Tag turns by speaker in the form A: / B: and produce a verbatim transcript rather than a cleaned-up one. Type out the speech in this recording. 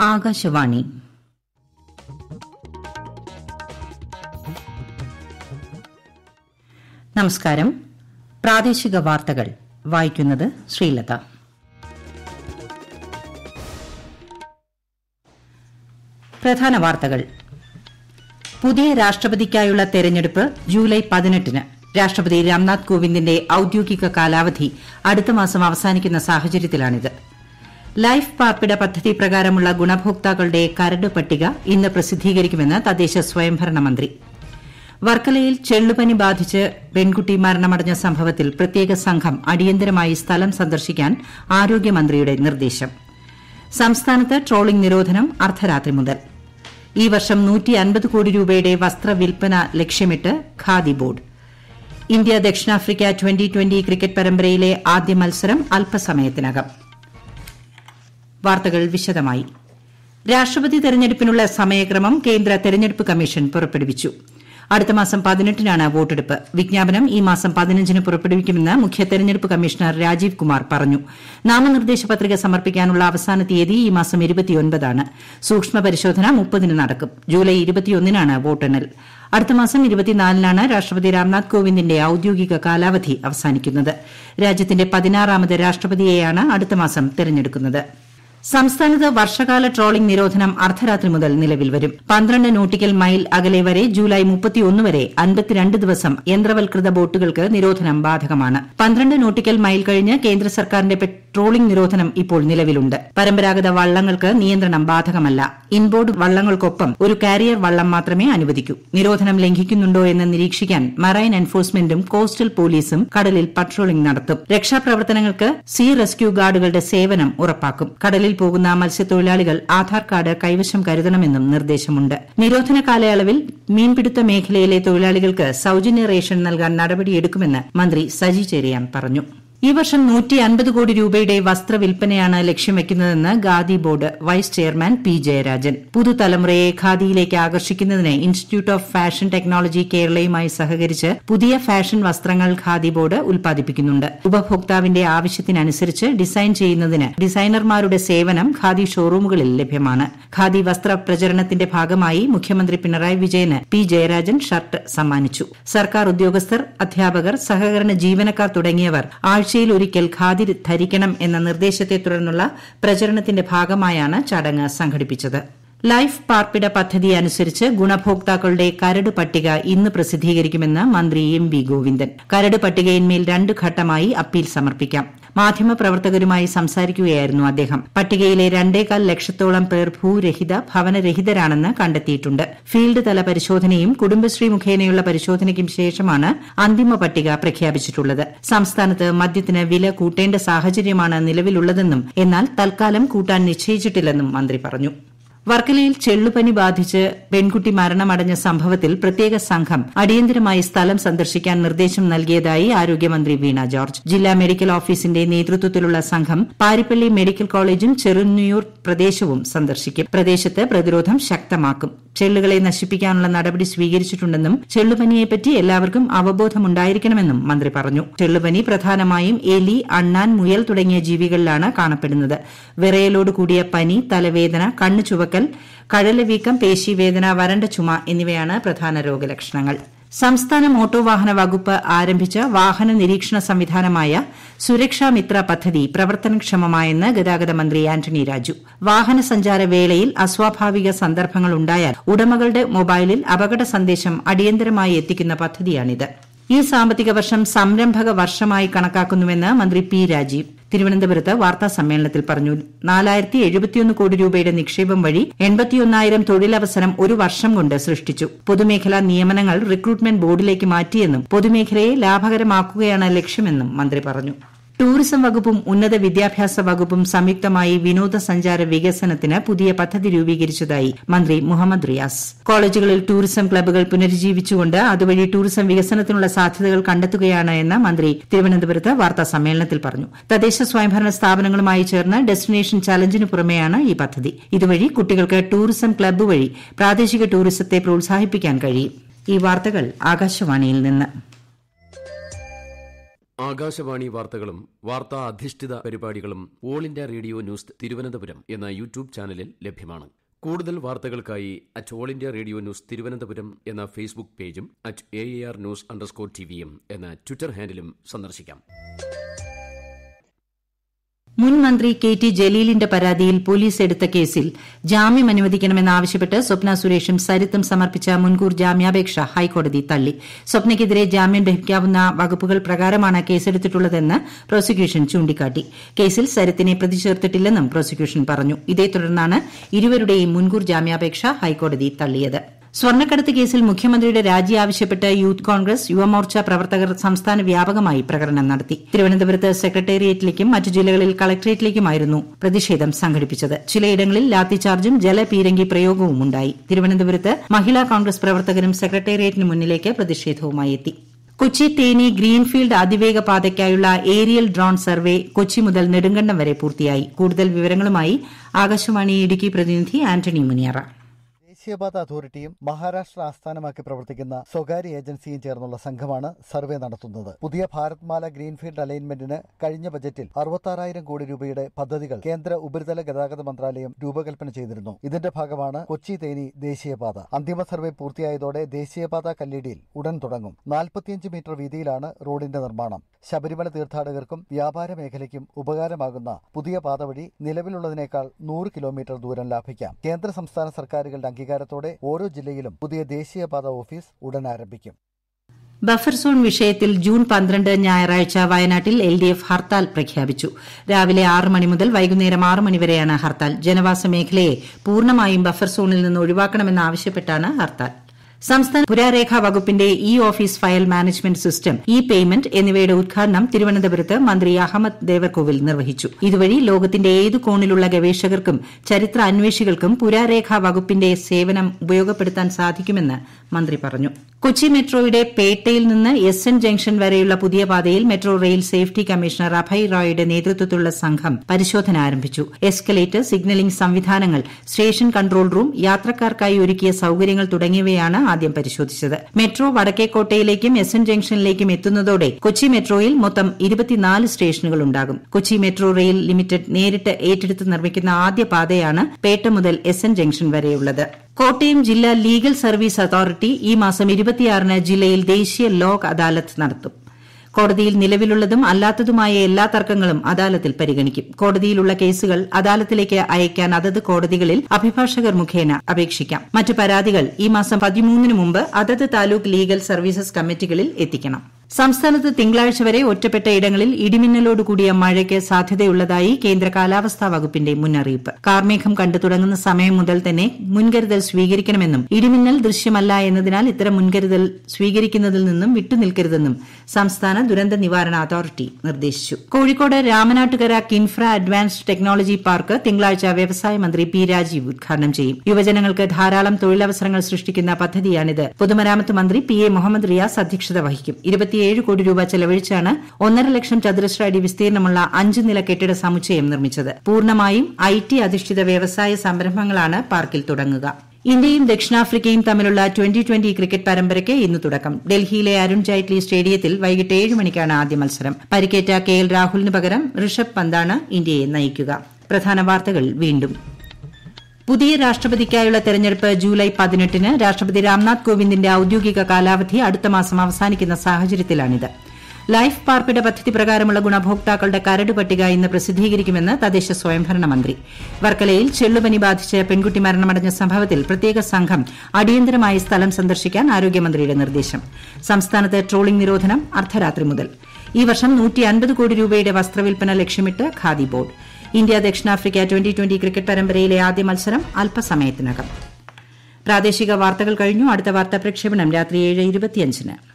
A: ആകാശവാണി. നമസ്കാരം. പ്രാദേശിക വാർത്തകൾ വായിക്കുന്നത് ശ്രീലത. പ്രധാന വാർത്തകൾ. പുതിയ രാഷ്ട്രപതിക്കായുള്ള തെരഞ്ഞെടുപ്പ് ജൂലൈ പതിനെട്ടിന്. രാഷ്ട്രപതി രാംനാഥ് കോവിന്ദിന്റെ ഔദ്യോഗിക കാലാവധി അടുത്ത മാസം അവസാനിക്കുന്ന സാഹചര്യത്തിലാണിത്. ലൈഫ് പാർപ്പിട പദ്ധതി പ്രകാരമുള്ള ഗുണഭോക്താക്കളുടെ കരട് പട്ടിക ഇന്ന് പ്രസിദ്ധീകരിക്കുമെന്ന് തദ്ദേശ സ്വയംഭരണ മന്ത്രി. വർക്കലയിൽ ചെള്ളുപനി ബാധിച്ച് പെൺകുട്ടി മരണമടഞ്ഞ സംഭവത്തിൽ പ്രത്യേക സംഘം അടിയന്തരമായി സ്ഥലം സന്ദർശിക്കാൻ ആരോഗ്യമന്ത്രിയുടെ നിർദ്ദേശം. സംസ്ഥാനത്ത് ട്രോളിംഗ് നിരോധനം അർദ്ധരാത്രി മുതൽ. ഈ വർഷം നൂറ്റി അൻപത് കോടി രൂപയുടെ വസ്ത്രവിൽപ്പന ലക്ഷ്യമിട്ട് ഖാദി ബോർഡ്. ഇന്ത്യ ദക്ഷിണാഫ്രിക്ക ട്വന്റി ട്വന്റി ക്രിക്കറ്റ് പരമ്പരയിലെ ആദ്യ മത്സരം അല്പസമയത്തിനകം. വാർത്തകൾ വിശദമായി. രാഷ്ട്രപതി തെരഞ്ഞെടുപ്പിനുള്ള സമയക്രമം കേന്ദ്ര തെരഞ്ഞെടുപ്പ് കമ്മീഷൻ പുറപ്പെടുവിച്ചു. അടുത്ത മാസം പതിനെട്ടിനാണ് വോട്ടെടുപ്പ്. വിജ്ഞാപനം ഈ മാസം പതിനഞ്ചിന് പുറപ്പെടുവിക്കുമെന്ന് മുഖ്യ തെരഞ്ഞെടുപ്പ് കമ്മീഷണർ രാജീവ് കുമാർ പറഞ്ഞു. നാമനിർദ്ദേശ പത്രിക സമർപ്പിക്കാനുള്ള അവസാന തീയതി ഈ മാസം ഇരുപത്തിയൊൻപതാണ്. സൂക്ഷ്മ പരിശോധന മുപ്പതിന് നടക്കും. ജൂലൈ ഇരുപത്തിയൊന്നിനാണ് വോട്ടെണ്ണൽ. അടുത്ത മാസം ഇരുപത്തിനാലിനാണ് രാഷ്ട്രപതി രാംനാഥ് കോവിന്ദിന്റെ ഔദ്യോഗിക കാലാവധി അവസാനിക്കുന്നത്. രാജ്യത്തിന്റെ പതിനാറാമത് രാഷ്ട്രപതിയെയാണ് അടുത്ത മാസം തെരഞ്ഞെടുക്കുന്നത്. സംസ്ഥാനത്ത് വർഷകാല ട്രോളിംഗ് നിരോധനം അർദ്ധരാത്രി മുതൽ നിലവിൽ വരും. പന്ത്രണ്ട് നോട്ടിക്കൽ മൈൽ അകലെ വരെ ജൂലൈ മുപ്പത്തിയൊന്ന് വരെ അൻപത്തിരണ്ട് ദിവസം യന്ത്രവൽകൃത ബോട്ടുകൾക്ക് നിരോധനം ബാധകമാണ്. പന്ത്രണ്ട് നോട്ടിക്കൽ മൈൽ കഴിഞ്ഞ് കേന്ദ്ര സർക്കാരിന്റെ ട്രോളിംഗ് നിരോധനം ഇപ്പോൾ നിലവിലുണ്ട്. പരമ്പരാഗത വള്ളങ്ങൾക്ക് നിയന്ത്രണം ബാധകമല്ല. ഇൻബോർഡ് വള്ളങ്ങൾക്കൊപ്പം ഒരു കാരിയർ വള്ളം മാത്രമേ അനുവദിക്കൂ. നിരോധനം ലംഘിക്കുന്നുണ്ടോ എന്ന് നിരീക്ഷിക്കാൻ മറൈൻ എൻഫോഴ്സ്മെന്റും കോസ്റ്റൽ പോലീസും കടലിൽ പട്രോളിംഗ് നടത്തും. രക്ഷാപ്രവർത്തനങ്ങൾക്ക് സീ റെസ്ക്യൂ ഗാർഡുകളുടെ സേവനം ഉറപ്പാക്കും. കടലിൽ പോകുന്ന മത്സ്യത്തൊഴിലാളികൾ ആധാർ കാർഡ് കൈവശം കരുതണമെന്നും നിർദ്ദേശമുണ്ട്. നിരോധന കാലയളവിൽ മീൻപിടുത്ത മേഖലയിലെ തൊഴിലാളികൾക്ക് സൌജന്യ റേഷൻ നൽകാൻ നടപടിയെടുക്കുമെന്ന് മന്ത്രി സജി ചെറിയാൻ പറഞ്ഞു. ഈ വർഷം നൂറ്റി അൻപത് കോടി രൂപയുടെ വസ്ത്രവിൽപ്പനയാണ് ലക്ഷ്യം വയ്ക്കുന്നതെന്ന് khadi board vice chairman P Jayarajan. പുതുതലമുറയെ ഖാദിയിലേക്ക് ആകർഷിക്കുന്നതിന് ഇൻസ്റ്റിറ്റ്യൂട്ട് ഓഫ് ഫാഷൻ ടെക്നോളജി കേരളയുമായി സഹകരിച്ച് പുതിയ ഫാഷൻ വസ്ത്രങ്ങൾ ഖാദി ബോർഡ് ഉൽപ്പാദിപ്പിക്കുന്നുണ്ട്. ഉപഭോക്താവിന്റെ ആവശ്യത്തിനനുസരിച്ച് ഡിസൈൻ ചെയ്യുന്നതിന് ഡിസൈനർമാരുടെ സേവനം ഖാദി ഷോറൂമുകളിൽ ലഭ്യമാണ്. ഖാദി വസ്ത്ര പ്രചരണത്തിന്റെ ഭാഗമായി മുഖ്യമന്ത്രി പിണറായി വിജയന് പി ജയരാജൻ ഷർട്ട് സമ്മാനിച്ചു. സർക്കാർ ഉദ്യോഗസ്ഥർ, അധ്യാപകർ, സഹകരണ ജീവനക്കാർ തുടങ്ങിയവർ ആഴ്ച യിൽ ഒരിക്കൽ ഖാദി ധരിക്കണം എന്ന നിർദ്ദേശത്തെ തുടർന്നുള്ള പ്രചരണത്തിന്റെ ഭാഗമായാണ് ചടങ്ങ് സംഘടിപ്പിച്ചത്. ലൈഫ് പാർപ്പിട പദ്ധതി അനുസരിച്ച് ഗുണഭോക്താക്കളുടെ കരട് പട്ടിക ഇന്ന് പ്രസിദ്ധീകരിക്കുമെന്ന് മന്ത്രി എം വി ഗോവിന്ദൻ. കരട് പട്ടികയിന്മേൽ രണ്ട് ഘട്ടമായി അപ്പീൽ സമർപ്പിക്കാം. മാധ്യമപ്രവർത്തകരുമായി സംസാരിക്കുകയായിരുന്നു അദ്ദേഹം. പട്ടികയിലെ രണ്ടേകാൽ ലക്ഷത്തോളം പേർ ഭൂരഹിത, ഭവനരഹിതരാണെന്ന് കണ്ടെത്തിയിട്ടുണ്ട്. ഫീൽഡ് തല പരിശോധനയും കുടുംബശ്രീ മുഖേനയുള്ള പരിശോധനയ്ക്കും ശേഷമാണ് അന്തിമ പട്ടിക പ്രഖ്യാപിച്ചിട്ടുള്ളത്. സംസ്ഥാനത്ത് മദ്യത്തിന് വില കൂട്ടേണ്ട സാഹചര്യമാണ് നിലവിലുള്ളതെന്നും എന്നാൽ തൽക്കാലം കൂട്ടാൻ നിശ്ചയിച്ചിട്ടില്ലെന്നും മന്ത്രി പറഞ്ഞു. വർക്കലയിൽ ചെള്ളുപനി ബാധിച്ച് പെൺകുട്ടി മരണമടഞ്ഞ സംഭവത്തിൽ പ്രത്യേക സംഘം അടിയന്തരമായി സ്ഥലം സന്ദർശിക്കാൻ നിർദ്ദേശം നൽകിയതായി ആരോഗ്യമന്ത്രി വീണ ജോർജ്. ജില്ലാ മെഡിക്കൽ ഓഫീസിന്റെ നേതൃത്വത്തിലുള്ള സംഘം പാരിപ്പള്ളി മെഡിക്കൽ കോളേജും ചെറുന്നിയൂർ പ്രദേശവും സന്ദർശിക്കും. പ്രദേശത്ത് പ്രതിരോധം ശക്തമാക്കും. ചെള്ളുകളെ നശിപ്പിക്കാനുള്ള നടപടി സ്വീകരിച്ചിട്ടുണ്ടെന്നും ചെള്ളുപനിയെപ്പറ്റി എല്ലാവർക്കും അവബോധമുണ്ടായിരിക്കണമെന്നും മന്ത്രി പറഞ്ഞു. ചെള്ളുപനി പ്രധാനമായും എലി, അണ്ണാൻ, മുയൽ തുടങ്ങിയ ജീവികളിലാണ് കാണപ്പെടുന്നത്. വിറയലോട് കൂടിയ പനി, തലവേദന, കണ്ണു ചുവക്കൽ, കഴലവീക്കം, പേശിവേദന, വരണ്ട ചുമ എന്നിവയാണ് പ്രധാന രോഗലക്ഷണങ്ങൾ. സംസ്ഥാന മോട്ടോർ വാഹന വകുപ്പ് ആരംഭിച്ച വാഹന നിരീക്ഷണ സംവിധാനമായ സുരക്ഷാമിത്ര പദ്ധതി പ്രവർത്തനക്ഷമമായെന്ന് ഗതാഗത മന്ത്രി ആന്റണി രാജു. വാഹന സഞ്ചാര വേളയിൽ അസ്വാഭാവിക സന്ദർഭങ്ങൾ ഉണ്ടായാൽ ഉടമകളുടെ മൊബൈലിൽ അപകട സന്ദേശം അടിയന്തരമായി എത്തിക്കുന്ന പദ്ധതിയാണിത്. ഈ സാമ്പത്തിക വർഷം സംരംഭക വർഷമായി കണക്കാക്കുന്നുവെന്ന് മന്ത്രി പി രാജീവ് തിരുവനന്തപുരത്ത് വാർത്താസമ്മേളനത്തിൽ പറഞ്ഞു. നാലായിരത്തി എഴുപത്തിയൊന്ന് കോടി രൂപയുടെ നിക്ഷേപം വഴി എൺപത്തിയൊന്നായിരം തൊഴിലവസരം ഒരു വർഷം കൊണ്ട് സൃഷ്ടിച്ചു. പൊതുമേഖലാ നിയമനങ്ങൾ റിക്രൂട്ട്മെന്റ് ബോർഡിലേക്ക് മാറ്റിയെന്നും പൊതുമേഖലയെ ലാഭകരമാക്കുകയാണ് ലക്ഷ്യമെന്നും മന്ത്രി പറഞ്ഞു. ടൂറിസം വകുപ്പും ഉന്നത വിദ്യാഭ്യാസ വകുപ്പും സംയുക്തമായി വിനോദസഞ്ചാര വികസനത്തിന് പുതിയ പദ്ധതി രൂപീകരിച്ചതായി മന്ത്രി മുഹമ്മദ് റിയാസ്. കോളേജുകളിൽ ടൂറിസം ക്ലബ്ബുകൾ പുനരുജ്ജീവിച്ചുകൊണ്ട് അതുവഴി ടൂറിസം വികസനത്തിനുള്ള സാധ്യതകൾ കണ്ടെത്തുകയാണ് എന്ന് മന്ത്രി തിരുവനന്തപുരത്ത് വാർത്താസമ്മേളനത്തിൽ പറഞ്ഞു. തദ്ദേശ സ്വയംഭരണ സ്ഥാപനങ്ങളുമായി ചേർന്ന് ഡെസ്റ്റിനേഷൻ ചലഞ്ചിന് പുറമെയാണ് ഈ പദ്ധതി. ഇതുവഴി കുട്ടികൾക്ക് ടൂറിസം ക്ലബ്ബ് വഴി പ്രാദേശിക ടൂറിസത്തെ പ്രോത്സാഹിപ്പിക്കാൻ കഴിയും. ഈ വാർത്തകൾ ആകാശവാണിയിൽ നിന്ന്.
B: ആകാശവാണി വാർത്തകളും വാർത്താ അധിഷ്ഠിത പരിപാടികളും all India radio news Thiruvananthapuram എന്ന യൂട്യൂബ് ചാനലിൽ ലഭ്യമാണ്. കൂടുതൽ വാർത്തകൾക്കായി at all India radio news Thiruvananthapuram എന്ന ഫേസ്ബുക്ക് പേജും at A R news underscore ടിവിയും എന്ന ട്വിറ്റർ ഹാൻഡിലും സന്ദർശിക്കാം.
A: മുൻ മന്ത്രി കെ ടി ജലീലിന്റെ പരാതിയിൽ പോലീസ് എടുത്ത കേസിൽ ജാമ്യം അനുവദിക്കണമെന്നാവശ്യപ്പെട്ട് സ്വപ്ന സുരേഷും സരിത്തും സമർപ്പിച്ച മുൻകൂർ ജാമ്യാപേക്ഷ ഹൈക്കോടതി തള്ളി. സ്വപ്നയ്ക്കെതിരെ ജാമ്യം ലഭിക്കാവുന്ന വകുപ്പുകൾ പ്രകാരമാണ് കേസെടുത്തിട്ടുള്ളതെന്ന് പ്രോസിക്യൂഷൻ ചൂണ്ടിക്കാട്ടി. കേസിൽ സരിത്തിനെ പ്രതി ചേർത്തിട്ടില്ലെന്നും പ്രോസിക്യൂഷൻ പറഞ്ഞു. ഇതേ തുടർന്നാണ് ഇരുവരുടെയും മുൻകൂർ ജാമ്യാപേക്ഷ ഹൈക്കോടതി തള്ളിയത്. സ്വർണ്ണക്കടത്ത് കേസിൽ മുഖ്യമന്ത്രിയുടെ രാജി ആവശ്യപ്പെട്ട് യൂത്ത് കോൺഗ്രസ് യുവമോർച്ച പ്രവർത്തകർ സംസ്ഥാന വ്യാപകമായി പ്രകടനം നടത്തി. തിരുവനന്തപുരത്ത് സെക്രട്ടേറിയറ്റിലേക്കും മറ്റു ജില്ലകളിൽ കളക്ടറേറ്റിലേക്കുമായിരുന്നു പ്രതിഷേധം സംഘടിപ്പിച്ചത്. ചിലയിടങ്ങളിൽ ലാത്തിചാർജും ജലപീരങ്കി പ്രയോഗവും ഉണ്ടായി. തിരുവനന്തപുരത്ത് മഹിളാ കോൺഗ്രസ് പ്രവർത്തകരും സെക്രട്ടേറിയറ്റിന് മുന്നിലേക്ക് പ്രതിഷേധവുമായി എത്തി. കൊച്ചി തേനി ഗ്രീൻഫീൽഡ് അതിവേഗ പാതയ്ക്കായുള്ള ഏരിയൽ ഡ്രോൺ സർവേ കൊച്ചി മുതൽ നെടുങ്കണ്ടം വരെ പൂർത്തിയായി. കൂടുതൽ വിവരങ്ങളുമായി ആകാശവാണി ഇടുക്കി പ്രതിനിധി ആന്റണി മുനിയറ.
C: ദേശീയപാത അതോറിറ്റിയും മഹാരാഷ്ട്ര ആസ്ഥാനമാക്കി പ്രവർത്തിക്കുന്ന സ്വകാര്യ ഏജൻസിയും ചേർന്നുള്ള സംഘമാണ് സർവേ നടത്തുന്നത്. പുതിയ ഭാരത്മാല ഗ്രീൻഫീൽഡ് അലൈൻമെന്റിന് കഴിഞ്ഞ ബജറ്റിൽ അറുപത്താറായിരം കോടി രൂപയുടെ പദ്ധതികൾ കേന്ദ്ര ഉപരിതല ഗതാഗത മന്ത്രാലയം രൂപകൽപ്പന ചെയ്തിരുന്നു. ഇതിന്റെ ഭാഗമാണ് കൊച്ചി തേനി ദേശീയപാത. അന്തിമ സർവേ പൂർത്തിയായതോടെ ദേശീയപാത കല്ലിടിയിൽ ഉടൻ തുടങ്ങും. നാൽപ്പത്തിയഞ്ച് മീറ്റർ വീതിയിലാണ് റോഡിന്റെ നിർമ്മാണം. ശബരിമല തീർത്ഥാടകർക്കും വ്യാപാര മേഖലയ്ക്കും ഉപകാരമാകുന്ന പുതിയ പാത വഴി നിലവിലുള്ളതിനേക്കാൾ നൂറ് കിലോമീറ്റർ ദൂരം ലാഭിക്കാം. കേന്ദ്ര സംസ്ഥാന സർക്കാരുകളുടെ അംഗീകാരത്തോടെ ഓരോ ജില്ലയിലും പുതിയ ദേശീയപാത ഓഫീസ് ഉടൻ ആരംഭിക്കും.
A: ബഫർ സോൺ വിഷയത്തിൽ ജൂൺ പന്ത്രണ്ട് ഞായറാഴ്ച വയനാട്ടിൽ എൽ ഡി എഫ് ഹർത്താൽ പ്രഖ്യാപിച്ചു. രാവിലെ ആറ് മണി മുതൽ വൈകുന്നേരം ആറ് മണിവരെയാണ് ഹർത്താൽ. ജനവാസ മേഖലയെ പൂർണ്ണമായും ബഫർ സോണിൽ നിന്ന് ഒഴിവാക്കണമെന്നാവശ്യപ്പെട്ടാണ് ഹർത്താൽ. സംസ്ഥാന പുരാരേഖാ വകുപ്പിന്റെ e office file management system, e payment എന്നിവയുടെ ഉദ്ഘാടനം തിരുവനന്തപുരത്ത് മന്ത്രി അഹമ്മദ് ദേവർകോവിൽ നിർവഹിച്ചു. ഇതുവഴി ലോകത്തിന്റെ ഏതു കോണിലുള്ള ഗവേഷകർക്കും ചരിത്ര അന്വേഷികൾക്കും പുരാരേഖാ വകുപ്പിന്റെ സേവനം ഉപയോഗപ്പെടുത്താൻ സാധിക്കുമെന്ന് മന്ത്രി പറഞ്ഞു. കൊച്ചി മെട്രോയുടെ പേട്ടയിൽ നിന്ന് എസ് എൻ ജംഗ്ഷൻ വരെയുള്ള പുതിയ പാതയിൽ metro rail safety commissioner Abhay റോയുടെ നേതൃത്വത്തിലുള്ള സംഘം പരിശോധന ആരംഭിച്ചു. എസ്കലേറ്റർ, സിഗ്നലിംഗ് സംവിധാനങ്ങൾ, സ്റ്റേഷൻ കൺട്രോൾ റൂം, യാത്രക്കാർക്കായി ഒരുക്കിയ സൌകര്യങ്ങൾ തുടങ്ങിയവയാണ് ആദ്യം പരിശോധിച്ചത്. മെട്രോ വടക്കേക്കോട്ടയിലേക്കും എസ് എൻ ജംഗ്ഷനിലേക്കും എത്തുന്നതോടെ കൊച്ചി മെട്രോയിൽ മൊത്തം ഇരുപത്തിനാല് സ്റ്റേഷനുകൾ ഉണ്ടാകും. കൊച്ചി മെട്രോ റെയിൽ ലിമിറ്റഡ് നേരിട്ട് ഏറ്റെടുത്ത് നിർമ്മിക്കുന്ന ആദ്യ പാതയാണ് പേട്ട മുതൽ എസ് എൻ ജംഗ്ഷൻ വരെയുള്ളത്. കോട്ടയം ജില്ലാ ലീഗൽ സർവീസ് അതോറിറ്റി ഈ മാസം ഇരുപത്തിയാറിന് ജില്ലയിൽ ദേശീയ ലോക് അദാലത്ത് നടത്തും. കോടതിയിൽ നിലവിലുള്ളതും അല്ലാത്തതുമായ എല്ലാ തർക്കങ്ങളും അദാലത്തിൽ പരിഗണിക്കും. കോടതിയിലുള്ള കേസുകൾ അദാലത്തിലേക്ക് അയക്കാൻ അതത് കോടതികളിൽ അഭിഭാഷകർ മുഖേന അപേക്ഷിക്കാം. മറ്റ് പരാതികൾ ഈ മാസം പതിമൂന്നിന് മുമ്പ് അതത് താലൂക്ക് ലീഗൽ സർവീസസ് കമ്മിറ്റികളിൽ എത്തിക്കണം. സംസ്ഥാനത്ത് തിങ്കളാഴ്ച വരെ ഒറ്റപ്പെട്ട ഇടങ്ങളിൽ ഇടിമിന്നലോടുകൂടിയ മഴയ്ക്ക് സാധ്യതയുള്ളതായി കേന്ദ്ര കാലാവസ്ഥാ വകുപ്പിന്റെ മുന്നറിയിപ്പ്. കാർമേഘം കണ്ടു തുടങ്ങുന്ന സമയം മുതൽ തന്നെ മുൻകരുതൽ സ്വീകരിക്കണമെന്നും ഇടിമിന്നൽ ദൃശ്യമല്ല എന്നതിനാൽ ഇത്തരം മുൻകരുതൽ സ്വീകരിക്കുന്നതിൽ നിന്നും വിട്ടുനിൽക്കരുതെന്നും സംസ്ഥാന ദുരന്ത നിവാരണ അതോറിറ്റി നിർദ്ദേശിച്ചു. Kozhikode Ramanattukara KINFRA advanced technology park തിങ്കളാഴ്ച വ്യവസായ മന്ത്രി പി രാജീവ് ഉദ്ഘാടനം ചെയ്യും. യുവജനങ്ങൾക്ക് ധാരാളം തൊഴിലവസരങ്ങൾ സൃഷ്ടിക്കുന്ന പദ്ധതിയാണിത്. പൊതുമരാമത്ത് മന്ത്രി പി എ മുഹമ്മദ് റിയാസ് അധ്യക്ഷത വഹിക്കും. ഇരുപത്തിയേഴ് കോടി രൂപ ചെലവഴിച്ചാണ് ഒന്നര ലക്ഷം ചതുരശ്ര അടി വിസ്തീർണമുള്ള അഞ്ച് നില കെട്ടിട സമുച്ചയം നിർമ്മിച്ചത്. പൂർണ്ണമായും ഐ ടി അധിഷ്ഠിത വ്യവസായ സംരംഭങ്ങളാണ് പാർക്കിൽ തുടങ്ങുക. ഇന്ത്യയും ദക്ഷിണാഫ്രിക്കയും തമ്മിലുള്ള ട്വന്റി ട്വന്റി ക്രിക്കറ്റ് പരമ്പരയ്ക്ക് ഇന്ന് തുടക്കം. ഡൽഹിയിലെ അരുൺ ജെയ്റ്റ്ലി സ്റ്റേഡിയത്തിൽ വൈകിട്ട് ഏഴ് മണിക്കാണ് ആദ്യ മത്സരം. പരിക്കേറ്റ കെ എൽ രാഹുലിന് പകരം ഋഷഭ് പന്താണ് ഇന്ത്യയെ നയിക്കുക. പ്രധാന വാർത്തകൾ വീണ്ടും. പുതിയ രാഷ്ട്രപതിക്കായുള്ള തെരഞ്ഞെടുപ്പ് ജൂലൈ പതിനെട്ടിന്. രാഷ്ട്രപതി രാംനാഥ് കോവിന്ദിന്റെ ഔദ്യോഗിക കാലാവധി അടുത്ത മാസം അവസാനിക്കുന്ന സാഹചര്യത്തിലാണിത്. ലൈഫ് പാർപ്പിട പദ്ധതി പ്രകാരമുള്ള ഗുണഭോക്താക്കളുടെ കരട് പട്ടിക ഇന്ന് പ്രസിദ്ധീകരിക്കുമെന്ന് തദ്ദേശ സ്വയംഭരണ മന്ത്രി. വർക്കലയിൽ ചെള്ളുപനി ബാധിച്ച് പെൺകുട്ടി മരണമടഞ്ഞ സംഭവത്തിൽ പ്രത്യേക സംഘം അടിയന്തരമായി സ്ഥലം സന്ദർശിക്കാൻ ആരോഗ്യമന്ത്രിയുടെ നിർദ്ദേശം. സംസ്ഥാനത്ത് ട്രോളിംഗ് നിരോധനം അർദ്ധരാത്രി മുതൽ. ഈ വർഷം നൂറ്റി അൻപത് കോടി രൂപയുടെ വസ്ത്രവിൽപ്പന ലക്ഷ്യമിട്ട് ഖാദി ബോർഡ്. ഇന്ത്യ ദക്ഷിണാഫ്രിക്ക ട്വന്റി ട്വന്റി ക്രിക്കറ്റ് പരമ്പരയിലെ ആദ്യ മത്സരം അല്പസമയത്തിനകം. പ്രാദേശിക വാർത്തകൾ കഴിഞ്ഞു. അടുത്ത വാർത്താ പ്രക്ഷേപണം രാത്രി ഏഴ് ഇരുപത്തിയഞ്ചിന്.